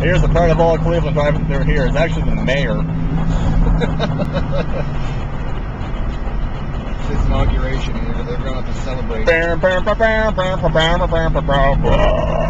Here's the pride of all Cleveland driving through here. It's actually the mayor. It's his inauguration here. They're going to have to celebrate.